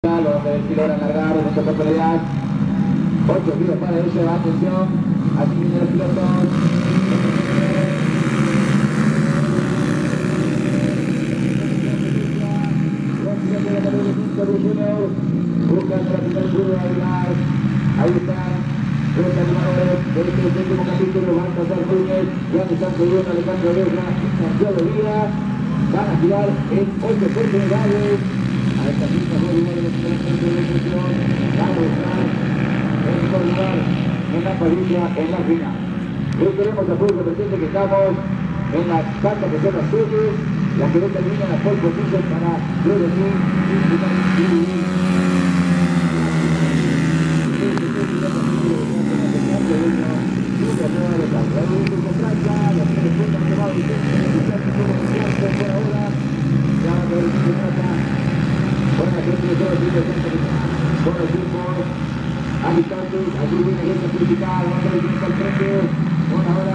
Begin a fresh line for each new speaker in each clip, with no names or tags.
Los del pilón alargado, no se puede pelear. 8 kilos para ello, atención. Así vienen los pilotos. Buscando la primera curva de Aguilar. Ahí están los animadores de este último capítulo. Van a pasar Núñez, ya se están subiendo Alejandro Guerra y Santiago Díaz. Van a girar en 8 oportunidades. A esta pista fue lugar de los centros de ejecución. Vamos a estar en mejor lugar en la parrilla en la final. Hoy queremos a público presente que estamos en la carta que son las series, las que no terminan la pole position para prevenir y disfrutar habitantes, aquí viene gente purificada, vamos a ver quién está al frente, una hora.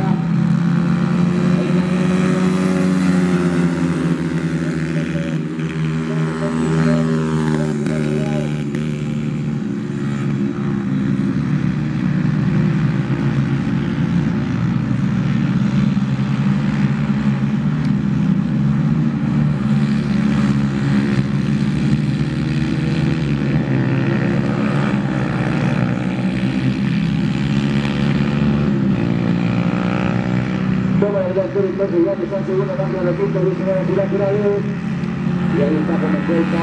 Entonces ya que están segundo dando la pista, 19 laterales y ahí está con la vuelta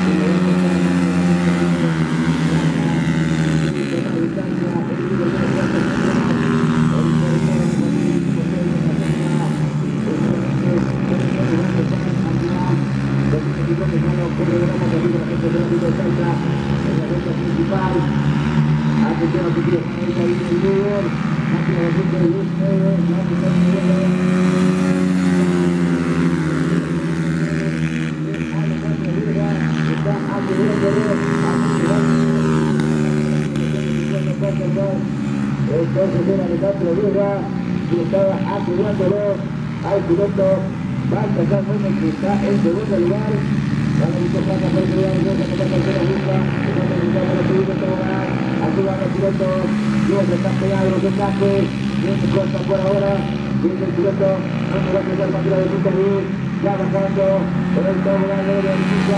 entonces era Alejandro Guerra que estaba asegurándolo al piloto. Va a empezar Núñez que está en segundo lugar. Van a ir plata por el lugar, Guerra que está en tercera lista, que está terminando los segundos para ganar. Aquí van los pilotos, Dios está pegado los enlaces, bien se corta por ahora, viene el piloto, no me va a empezar para de punta de ya bajando por el tobogán de la pista.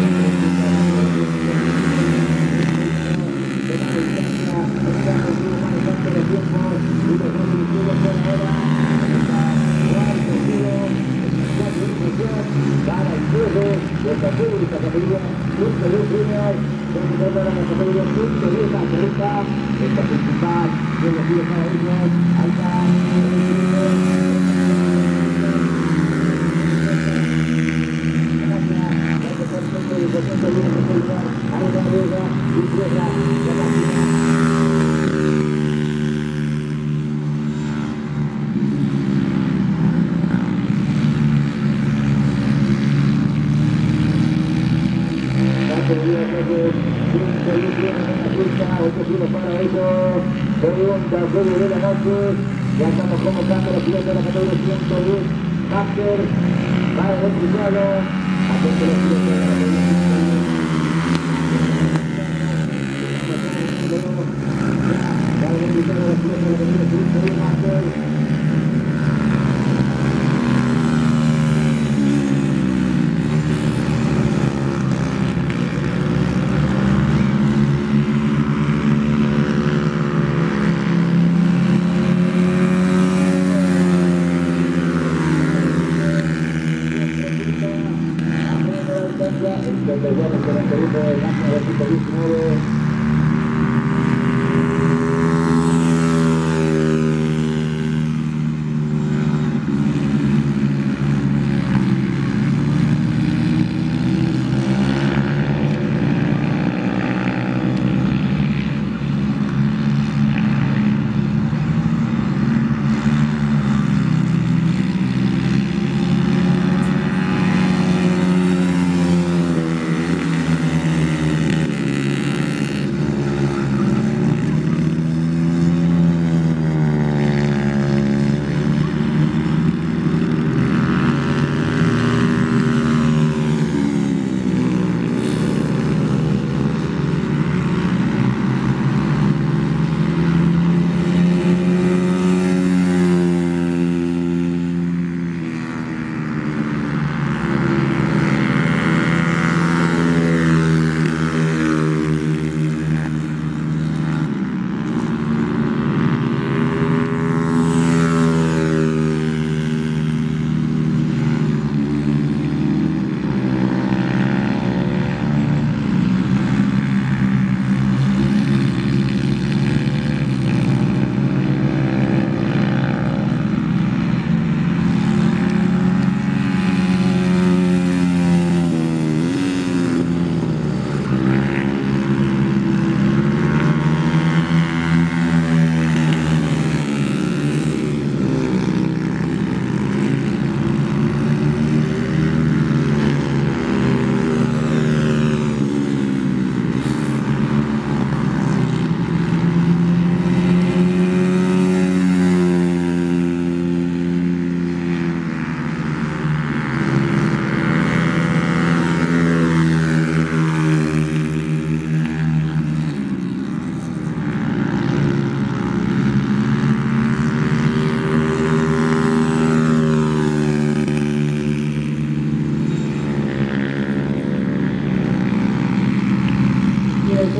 Esta pública categoría punto de junior, donde se para la categoría punto de la cerveza, esta principal, de los días para ellos, alta, juego de la noche, ya estamos convocando a los pilotos de la categoría 110 Master para el cruzado, atento a los pilotos de la categoría 110 Master.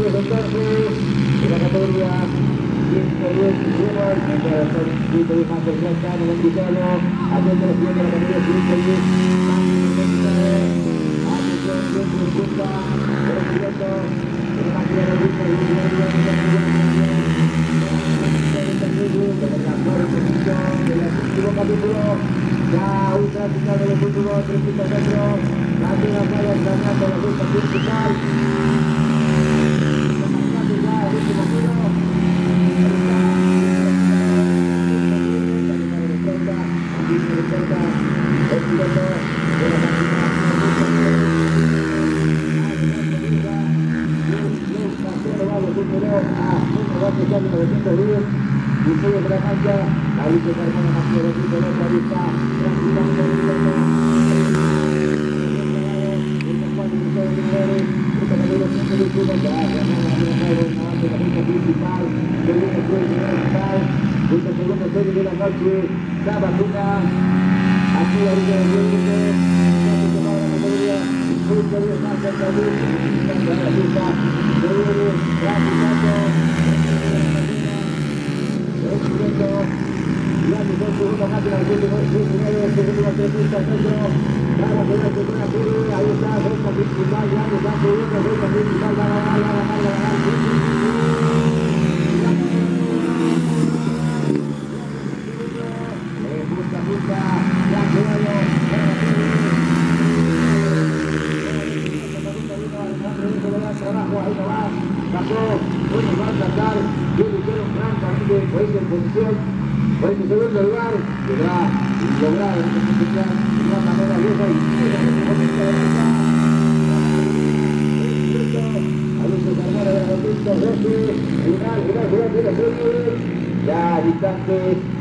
10 entonces, en la categoría 110 junior, mientras son 110 más cerca en el invitado, atento los pies de la categoría 110, más intensidad, atención, 150, por el piloto, en la máquina de ritmo, ya un tráfico de los últimos 300 metros, la primera falla entrando la ruta principal. Ya el último giro. Aquí se encuentra el piloto de la máquina. Y sigue de la cancha, ahí se Carmona Maciero, aquí con otra vista, tranquilamente el piloto. El cuatro de los jugadores, esta carrera siempre de Cuba, ya ganó la primera fase de la ruta principal, que viene el juego principal, esta segunda serie de la noche, Sabatuna, aquí a orilla del límite, ya se tomaba la categoría, justo 10 más cerca de la ruta, se viene rápido. Ya que son segunda máquina de 19, segundo 300 metros, para poder que pueda subir, ahí está, recta principal, ya que está subiendo, recta principal, va a ganar, justa, ya quedó, trabajo, ahí no va, pasó, bueno, va a sacar, yo le quiero francamente, pues en posición, por ese segundo lugar, deberá lograr de una manera vieja y ya distantes